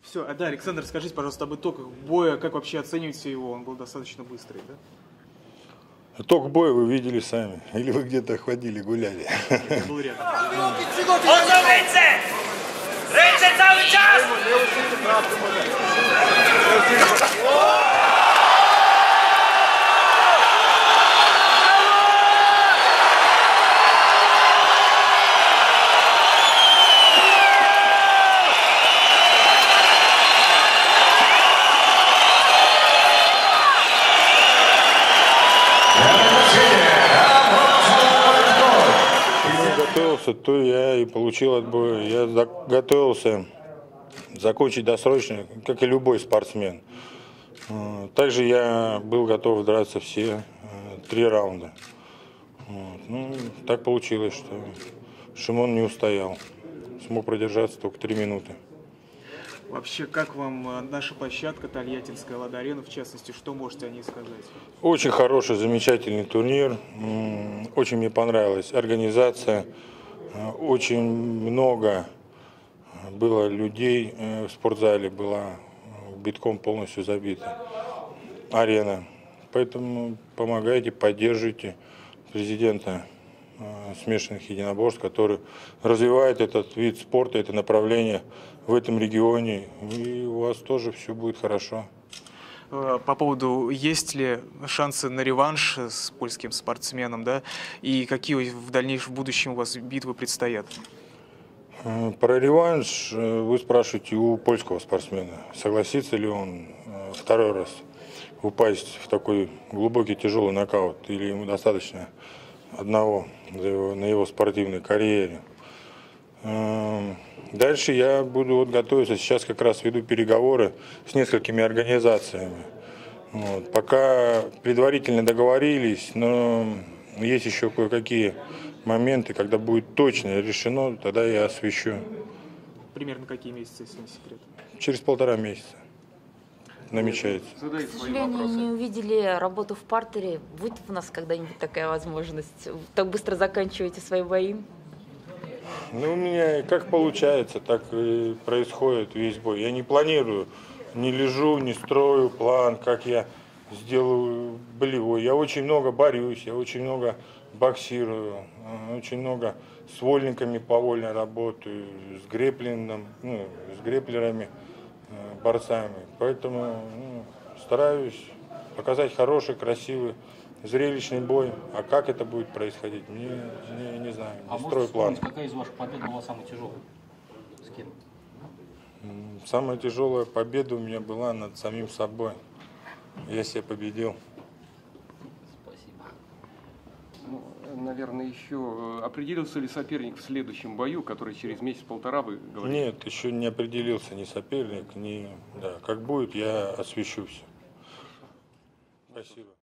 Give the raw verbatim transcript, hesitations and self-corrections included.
Все, а да, Александр, скажите, пожалуйста, об итогах боя, как вообще оцениваете его? Он был достаточно быстрый, да? Итог боя вы видели сами. Или вы где-то ходили, гуляли. Я был рядом. Oto ręce! Ręce cały czas! Готовился, то я и получил отбой. Я готовился закончить досрочно, как и любой спортсмен. Также я был готов драться все три раунда. Вот. Ну, так получилось, что Шимон не устоял. Смог продержаться только три минуты. Вообще, как вам наша площадка, Тольяттинская Лада-Арена, в частности, что можете о ней сказать? Очень хороший, замечательный турнир. Очень мне понравилась организация. Очень много было людей в спортзале, была битком полностью забита арена. Поэтому помогайте, поддерживайте президента смешанных единоборств, который развивает этот вид спорта, это направление в этом регионе, и у вас тоже все будет хорошо. По поводу, есть ли шансы на реванш с польским спортсменом, да, и какие в дальнейшем, в будущем у вас битвы предстоят? Про реванш вы спрашиваете у польского спортсмена, согласится ли он второй раз упасть в такой глубокий тяжелый нокаут, или ему достаточно одного на его спортивной карьере. Дальше я буду вот готовиться, сейчас как раз веду переговоры с несколькими организациями. Вот. Пока предварительно договорились, но есть еще кое-какие моменты, когда будет точно решено, тогда я освещу. Примерно какие месяцы, если не секрет? Через полтора месяца намечается. К сожалению, не увидели работу в партере. Будет у нас когда-нибудь такая возможность? Так быстро заканчиваете свои бои? Ну, у меня как получается, так и происходит весь бой. Я не планирую, не лежу, не строю план, как я сделаю болевой. Я очень много борюсь, я очень много боксирую, очень много с вольниками повольно работаю, с греплингом, ну, с греплерами, борцами. Поэтому ну, стараюсь показать хороший, красивый, зрелищный бой. А как это будет происходить, мне не, не знаю, не а строю план. Какая из ваших побед была самая тяжелая? С кем? Самая тяжелая победа у меня была над самим собой. Я себя победил. Спасибо. Ну, наверное, еще определился ли соперник в следующем бою, который через месяц-полтора вы говорите? Нет, еще не определился ни соперник, ни... Да, как будет, я освещу все. Спасибо.